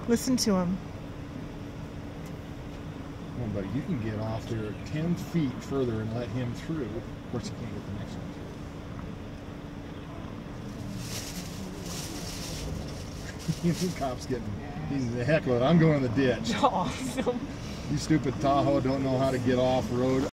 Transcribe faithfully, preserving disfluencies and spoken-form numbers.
Listen to him. Come on, buddy, you can get off there ten feet further and let him through. Of course, you can't get the next one through. The cop's getting, he's the heckler. I'm going in the ditch. Awesome. You stupid Tahoe don't know how to get off road.